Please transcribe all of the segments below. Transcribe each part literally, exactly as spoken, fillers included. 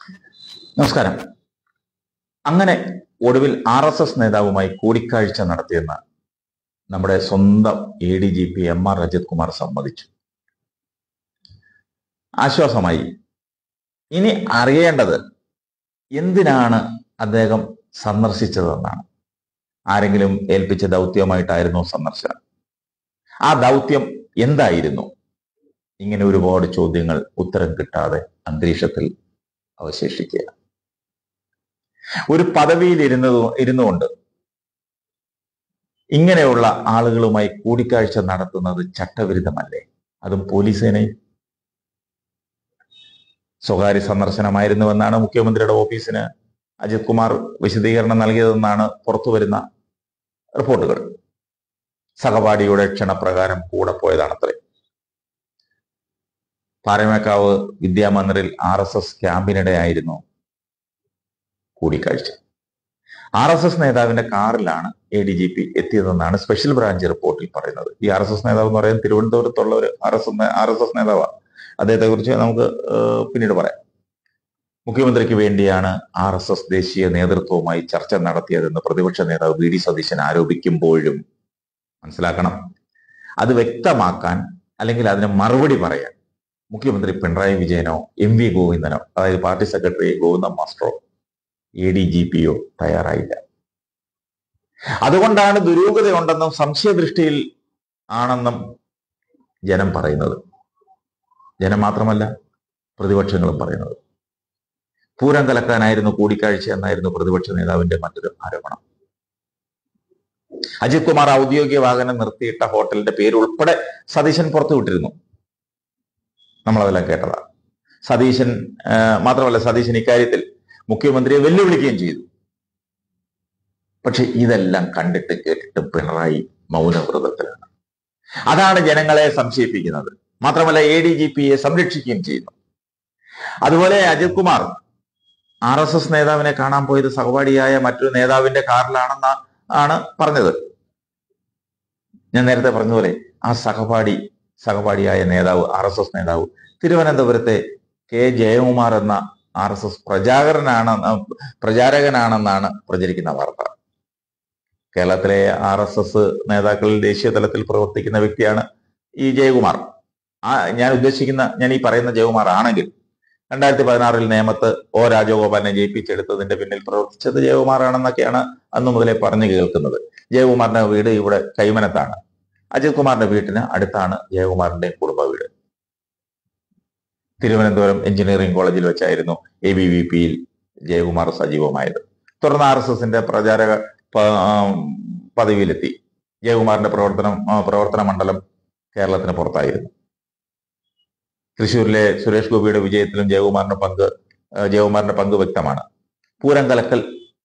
നമസ്കാരം. അങ്ങനെ ഒടുവിൽ ആർ എസ് എസ് നേതാവുമായി കൂടിക്കാഴ്ച നടത്തിയെന്ന് നമ്മുടെ സ്വന്തം A D G P M R Ajith Kumar സമ്മതിച്ചു. ആശ്വാസമായി. ഇനി അറിയേണ്ടത് എന്തിനാണ് അദ്ദേഹം സന്ദർശിച്ചതെന്നാണ്. ആരെങ്കിലും ഏൽപ്പിച്ച ദൗത്യമായിട്ടായിരുന്നു സന്ദർശനം? ആ ദൗത്യം എന്തായിരുന്നു? ഇങ്ങനെ ഒരുപാട് ചോദ്യങ്ങൾ ഉത്തരം കിട്ടാതെ അന്തരീക്ഷത്തിൽ അവശേഷിക്കുക. ഒരു പദവിയിൽ ഇരുന്നത് ഇരുന്നുകൊണ്ട് ഇങ്ങനെയുള്ള ആളുകളുമായി കൂടിക്കാഴ്ച നടത്തുന്നത് ചട്ടവിരുദ്ധമല്ലേ? അതും പോലീസ് സേനയിൽ. സ്വകാര്യ സന്ദർശനമായിരുന്നുവെന്നാണ് മുഖ്യമന്ത്രിയുടെ ഓഫീസിന് അജിത് കുമാർ വിശദീകരണം നൽകിയതെന്നാണ് പുറത്തുവരുന്ന റിപ്പോർട്ടുകൾ. സഹപാഠിയുടെ ക്ഷണപ്രകാരം കൂടെ പോയതാണത്രേ. പാറമേക്കാവ് വിദ്യാമന്ദിറിൽ ആർ എസ് എസ് ക്യാമ്പിനിടെയായിരുന്നു കൂടിക്കാഴ്ച. ആർ എസ് എസ് നേതാവിന്റെ കാറിലാണ് എ ഡി ജി പി എത്തിയതെന്നാണ് സ്പെഷ്യൽ ബ്രാഞ്ച് റിപ്പോർട്ടിൽ പറയുന്നത്. ഈ ആർ എസ് എസ് നേതാവ് എന്ന് പറയുന്നത് തിരുവനന്തപുരത്തുള്ള ഒരു R S S R S S നേതാവാണ്. അദ്ദേഹത്തെ കുറിച്ച് നമുക്ക് പിന്നീട് പറയാം. മുഖ്യമന്ത്രിക്ക് വേണ്ടിയാണ് ആർ എസ് എസ് ദേശീയ നേതൃത്വവുമായി ചർച്ച നടത്തിയതെന്ന് പ്രതിപക്ഷ നേതാവ് വി ഡി സതീശൻ ആരോപിക്കുമ്പോഴും മനസ്സിലാക്കണം, അത് വ്യക്തമാക്കാൻ അല്ലെങ്കിൽ അതിന് മറുപടി പറയാൻ മുഖ്യമന്ത്രി പിണറായി വിജയനോ എം വി ഗോവിന്ദനോ, അതായത് പാർട്ടി സെക്രട്ടറി ഗോവിന്ദൻ മാസ്റ്ററോ എ ഡി ജി പിയോ തയ്യാറായില്ല. അതുകൊണ്ടാണ് ദുരൂഹതയുണ്ടെന്നും സംശയദൃഷ്ടിയിൽ ആണെന്നും ജനം പറയുന്നത്. ജനം മാത്രമല്ല, പ്രതിപക്ഷങ്ങളും പറയുന്നത്. പൂരം കലക്കാനായിരുന്നു കൂടിക്കാഴ്ച എന്നായിരുന്നു പ്രതിപക്ഷ നേതാവിന്റെ മറ്റൊരു ആരോപണം. അജിത് കുമാർ ഔദ്യോഗിക വാഹനം നിർത്തിയിട്ട ഹോട്ടലിന്റെ പേര് ഉൾപ്പെടെ സതീശൻ പുറത്തുവിട്ടിരുന്നു. നമ്മളതെല്ലാം കേട്ടതാണ്. സതീശൻ മാത്രമല്ല, സതീശൻ ഇക്കാര്യത്തിൽ മുഖ്യമന്ത്രിയെ വെല്ലുവിളിക്കുകയും ചെയ്തു. പക്ഷെ ഇതെല്ലാം കണ്ടിട്ട് കേട്ടിട്ട് പിണറായി മൗനവ്രതത്തിലാണ്. അതാണ് ജനങ്ങളെ സംശയിപ്പിക്കുന്നത്. മാത്രമല്ല, എ ഡി ജി പിയെ സംരക്ഷിക്കുകയും ചെയ്യുന്നു. അതുപോലെ Ajith Kumar R S S നേതാവിനെ കാണാൻ പോയത് സഹപാഠിയായ മറ്റൊരു നേതാവിന്റെ കാറിലാണെന്ന ആണ് പറഞ്ഞത്. ഞാൻ നേരത്തെ പറഞ്ഞതുപോലെ ആ സഹപാഠി സഹപാഠിയായ നേതാവ് ആർ എസ് എസ് നേതാവ് തിരുവനന്തപുരത്തെ കെ ജയകുമാർ എന്ന ആർ എസ് എസ് പ്രചാരകനാണ് പ്രചാരകനാണെന്നാണ് പ്രചരിക്കുന്ന വാർത്ത. കേരളത്തിലെ ആർ എസ് എസ് നേതാക്കളിൽ ദേശീയ തലത്തിൽ പ്രവർത്തിക്കുന്ന വ്യക്തിയാണ് ഈ ജയകുമാർ. ആ ഞാൻ ഉദ്ദേശിക്കുന്ന ഞാൻ ഈ പറയുന്ന ജയകുമാർ ആണെങ്കിൽ രണ്ടായിരത്തി പതിനാറിൽ നേമത്ത് ഒ രാജഗോപാലിനെ ജയിപ്പിച്ചെടുത്തതിന്റെ പിന്നിൽ പ്രവർത്തിച്ചത് ജയകുമാറാണെന്നൊക്കെയാണ് അന്നു മുതലേ പറഞ്ഞു കേൾക്കുന്നത്. ജയകുമാറിന്റെ വീട് ഇവിടെ കൈമനത്താണ്. അജിത് കുമാറിന്റെ വീട്ടിന് അടുത്താണ് ജയകുമാറിന്റെ കുടുംബ വീട്. തിരുവനന്തപുരം എഞ്ചിനീയറിംഗ് കോളേജിൽ വെച്ചായിരുന്നു എ ബി വി പിയിൽ ജയകുമാർ സജീവമായത്. തുടർന്ന് ആർ എസ് എസിന്റെ പ്രചാരക പദവിയിലെത്തി. ജയകുമാറിന്റെ പ്രവർത്തനം പ്രവർത്തന മണ്ഡലം കേരളത്തിന് പുറത്തായിരുന്നു. തൃശ്ശൂരിലെ സുരേഷ് ഗോപിയുടെ വിജയത്തിലും ജയകുമാറിന്റെ പങ്ക് ജയകുമാറിന്റെ പങ്ക് വ്യക്തമാണ്. പൂരം കലക്കൽ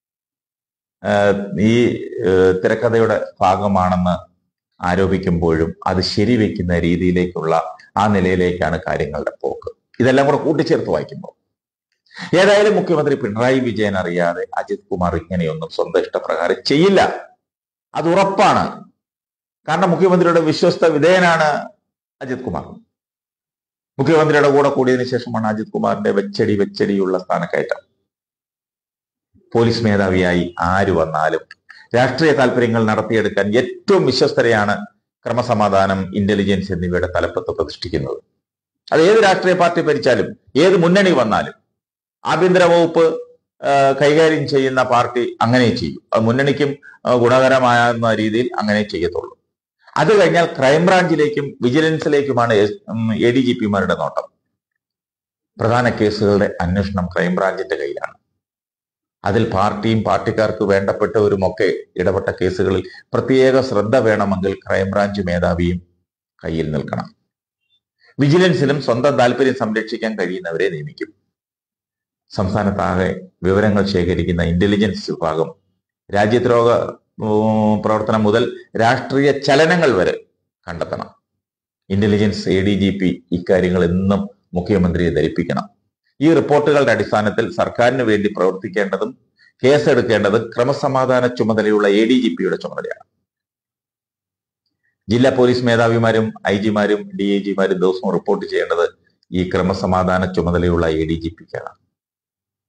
ഈ തിരക്കഥയുടെ ഭാഗമാണെന്ന് ആരോപിക്കുമ്പോഴും അത് ശരിവെക്കുന്ന രീതിയിലേക്കുള്ള ആ നിലയിലേക്കാണ് കാര്യങ്ങളുടെ പോക്ക്. ഇതെല്ലാം കൂടെ കൂട്ടിച്ചേർത്ത് വായിക്കുമ്പോൾ ഏതായാലും മുഖ്യമന്ത്രി പിണറായി വിജയൻ അറിയാതെ അജിത് കുമാർ ഇങ്ങനെയൊന്നും സ്വന്തം ഇഷ്ടപ്രകാരം ചെയ്യില്ല. അത് ഉറപ്പാണ്. കാരണം മുഖ്യമന്ത്രിയുടെ വിശ്വസ്ത വിധേയനാണ് അജിത് കുമാർ. മുഖ്യമന്ത്രിയുടെ കൂടെ കൂടിയതിനു ശേഷമാണ് അജിത് കുമാറിന്റെ വെച്ചടി വെച്ചടിയുള്ള സ്ഥാനക്കയറ്റം. പോലീസ് മേധാവിയായി ആര് വന്നാലും രാഷ്ട്രീയ താല്പര്യങ്ങൾ നടത്തിയെടുക്കാൻ ഏറ്റവും വിശ്വസ്തരെയാണ് ക്രമസമാധാനം, ഇന്റലിജൻസ് എന്നിവയുടെ തലപ്പത്ത് പ്രതിഷ്ഠിക്കുന്നത്. അത് ഏത് രാഷ്ട്രീയ പാർട്ടി ഭരിച്ചാലും ഏത് മുന്നണി വന്നാലും ആഭ്യന്തര വകുപ്പ് കൈകാര്യം ചെയ്യുന്ന പാർട്ടി അങ്ങനെ ചെയ്യും. അത് മുന്നണിക്കും ഗുണകരമാകുന്ന രീതിയിൽ അങ്ങനെ ചെയ്യത്തുള്ളൂ. അത് കഴിഞ്ഞാൽ ക്രൈംബ്രാഞ്ചിലേക്കും വിജിലൻസിലേക്കുമാണ് എ ഡി ജി പിമാരുടെ നോട്ടം. പ്രധാന കേസുകളുടെ അന്വേഷണം ക്രൈംബ്രാഞ്ചിന്റെ കയ്യിലാണ്. അതിൽ പാർട്ടിയും പാർട്ടിക്കാർക്ക് വേണ്ടപ്പെട്ടവരുമൊക്കെ ഇടപെട്ട കേസുകളിൽ പ്രത്യേക ശ്രദ്ധ വേണമെങ്കിൽ ക്രൈംബ്രാഞ്ച് മേധാവിയും കയ്യിൽ നിൽക്കണം. വിജിലൻസിലും സ്വന്തം താല്പര്യം സംരക്ഷിക്കാൻ കഴിയുന്നവരെ നിയമിക്കും. സംസ്ഥാനത്താകെ വിവരങ്ങൾ ശേഖരിക്കുന്ന ഇന്റലിജൻസ് വിഭാഗം രാജ്യദ്രോഹ പ്രവർത്തനം മുതൽ രാഷ്ട്രീയ ചലനങ്ങൾ വരെ കണ്ടെത്തണം. Intelligence A D G P ഇക്കാര്യങ്ങൾ എന്നും മുഖ്യമന്ത്രിയെ ധരിപ്പിക്കണം. ഈ റിപ്പോർട്ടുകളുടെ അടിസ്ഥാനത്തിൽ സർക്കാരിന് വേണ്ടി പ്രവർത്തിക്കേണ്ടതും കേസെടുക്കേണ്ടതും ക്രമസമാധാന ചുമതലയുള്ള എ ഡി ജി പിയുടെ ചുമതലയാണ്. ജില്ലാ പോലീസ് മേധാവിമാരും ഐ ജിമാരും ഡി ഐ ജിമാരും ദിവസവും റിപ്പോർട്ട് ചെയ്യേണ്ടത് ഈ ക്രമസമാധാന ചുമതലയുള്ള എ ഡി ജി പിക്കാണ്.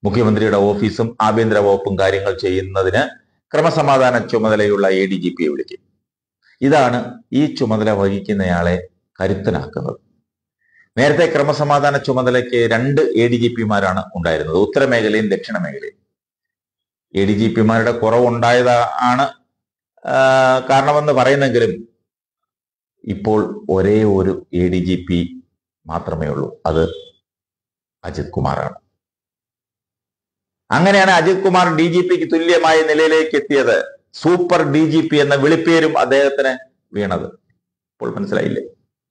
മുഖ്യമന്ത്രിയുടെ ഓഫീസും ആഭ്യന്തര വകുപ്പും കാര്യങ്ങൾ ചെയ്യുന്നതിന് ക്രമസമാധാന ചുമതലയുള്ള എ ഡി ജി പിയെ വിളിക്കും. ഇതാണ് ഈ ചുമതല വഹിക്കുന്നയാളെ കരുത്തനാക്കുന്നത്. നേരത്തെ ക്രമസമാധാന ചുമതലയ്ക്ക് രണ്ട് എ ഡി ജി പിമാരാണ് ഉണ്ടായിരുന്നത്, ഉത്തരമേഖലയും ദക്ഷിണ മേഖലയും. എ ഡി ജി പിമാരുടെ കുറവുണ്ടായതാണ് കാരണമെന്ന് പറയുന്നെങ്കിലും ഇപ്പോൾ ഒരേ ഒരു എ ഡി ജി പി മാത്രമേ ഉള്ളൂ, അത് അജിത് കുമാറാണ്. അങ്ങനെയാണ് അജിത് കുമാർ ഡി ജി പിക്ക് തുല്യമായ നിലയിലേക്ക് എത്തിയത്. സൂപ്പർ ഡി ജി പി എന്ന വിളിപ്പേരും അദ്ദേഹത്തിന് വീണത്. ഇപ്പോൾ മനസ്സിലായില്ലേ?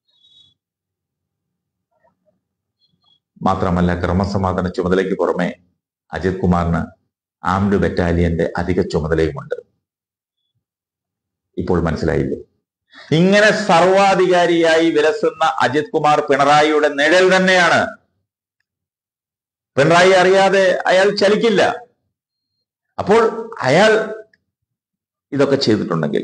മാത്രമല്ല, ക്രമസമാധാന ചുമതലയ്ക്ക് പുറമെ അജിത് കുമാറിന് ആംഡ് ബറ്റാലിയന്റെ അധിക ചുമതലയുമുണ്ട്. ഇപ്പോൾ മനസ്സിലായില്ലേ? ഇങ്ങനെ സർവാധികാരിയായി വിലസുന്ന അജിത് കുമാർ പിണറായിയുടെ നിഴൽ തന്നെയാണ്. പിണറായി അറിയാതെ അയാൾ ചലിക്കില്ല. അപ്പോൾ അയാൾ ഇതൊക്കെ ചെയ്തിട്ടുണ്ടെങ്കിൽ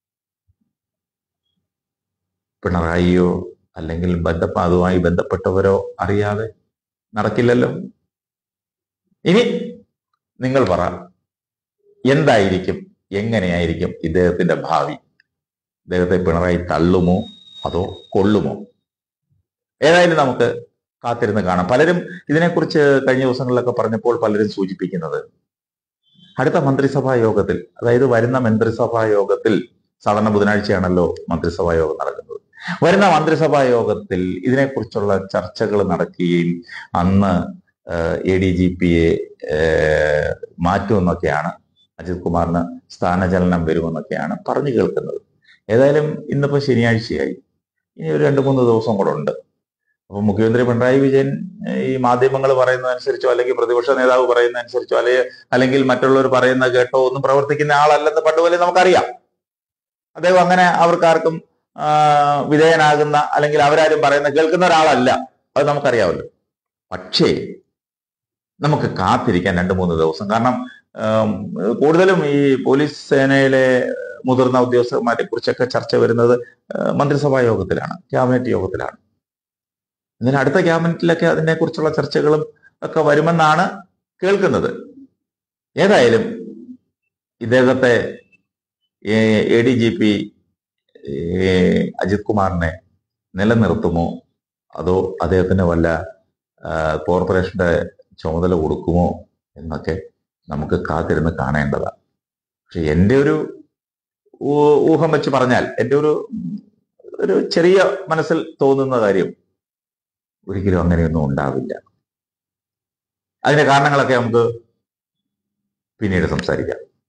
പിണറായിയോ അല്ലെങ്കിൽ ബന്ധപ്പ അതുമായി ബന്ധപ്പെട്ടവരോ അറിയാതെ നടക്കില്ലല്ലോ. ഇനി നിങ്ങൾ പറ, എന്തായിരിക്കും, എങ്ങനെയായിരിക്കും ഇദ്ദേഹത്തിന്റെ ഭാവി? ഇദ്ദേഹത്തെ പിണറായി തള്ളുമോ അതോ കൊള്ളുമോ? ഏതായാലും നമുക്ക് കാത്തിരുന്ന് കാണാം. പലരും ഇതിനെക്കുറിച്ച് കഴിഞ്ഞ ദിവസങ്ങളിലൊക്കെ പറഞ്ഞപ്പോൾ പലരും സൂചിപ്പിക്കുന്നത് അടുത്ത മന്ത്രിസഭാ യോഗത്തിൽ, അതായത് വരുന്ന മന്ത്രിസഭാ യോഗത്തിൽ, സാധാരണ ബുധനാഴ്ചയാണല്ലോ മന്ത്രിസഭാ യോഗം നടക്കുന്നത്, വരുന്ന മന്ത്രിസഭാ യോഗത്തിൽ ഇതിനെക്കുറിച്ചുള്ള ചർച്ചകൾ നടക്കുകയും അന്ന് എ ഡി ജി പിയെ മാറ്റുമെന്നൊക്കെയാണ്, അജിത് കുമാറിന് സ്ഥാനചലനം വരുമെന്നൊക്കെയാണ് പറഞ്ഞു കേൾക്കുന്നത്. ഏതായാലും ഇന്നിപ്പോ ശനിയാഴ്ചയായി, ഇനി ഒരു രണ്ട് മൂന്ന് ദിവസം കൂടെ ഉണ്ട്. അപ്പൊ മുഖ്യമന്ത്രി പിണറായി വിജയൻ ഈ മാധ്യമങ്ങൾ പറയുന്നതനുസരിച്ചോ അല്ലെങ്കിൽ പ്രതിപക്ഷ നേതാവ് പറയുന്നതനുസരിച്ചോ അല്ലെങ്കിൽ അല്ലെങ്കിൽ മറ്റുള്ളവർ പറയുന്നത് കേട്ടോ ഒന്നും പ്രവർത്തിക്കുന്ന ആളല്ലെന്ന് പണ്ടുപോലെ നമുക്കറിയാം. അദ്ദേഹം അങ്ങനെ അവർക്കാർക്കും വിധേയനാകുന്ന അല്ലെങ്കിൽ അവരാരും പറയുന്ന കേൾക്കുന്ന ഒരാളല്ല, അത് നമുക്കറിയാമല്ലോ. പക്ഷേ നമുക്ക് കാത്തിരിക്കാൻ രണ്ട് മൂന്ന് ദിവസം. കാരണം കൂടുതലും ഈ പോലീസ് സേനയിലെ മുതിർന്ന ഉദ്യോഗസ്ഥന്മാരെ കുറിച്ചൊക്കെ ചർച്ച വരുന്നത് മന്ത്രിസഭാ യോഗത്തിലാണ്, ക്യാബിനറ്റ് യോഗത്തിലാണ്. ഇതിന് അടുത്ത ക്യാബിനറ്റിലൊക്കെ അതിനെക്കുറിച്ചുള്ള ചർച്ചകളും ഒക്കെ വരുമെന്നാണ് കേൾക്കുന്നത്. ഏതായാലും ഇദ്ദേഹത്തെ A D G P Ajith കുമാറിനെ നിലനിർത്തുമോ അതോ അദ്ദേഹത്തിന് വല്ല കോർപ്പറേഷന്റെ ചുമതല കൊടുക്കുമോ എന്നൊക്കെ നമുക്ക് കാത്തിരുന്ന് കാണേണ്ടതാണ്. പക്ഷെ എൻ്റെ ഒരു ഊഹം വെച്ച് പറഞ്ഞാൽ, എൻ്റെ ഒരു ഒരു ചെറിയ മനസ്സിൽ തോന്നുന്ന കാര്യം, ഒരിക്കലും അങ്ങനെയൊന്നും ഉണ്ടാവില്ല. അതിന്റെ കാരണങ്ങളൊക്കെ നമുക്ക് പിന്നീട് സംസാരിക്കാം.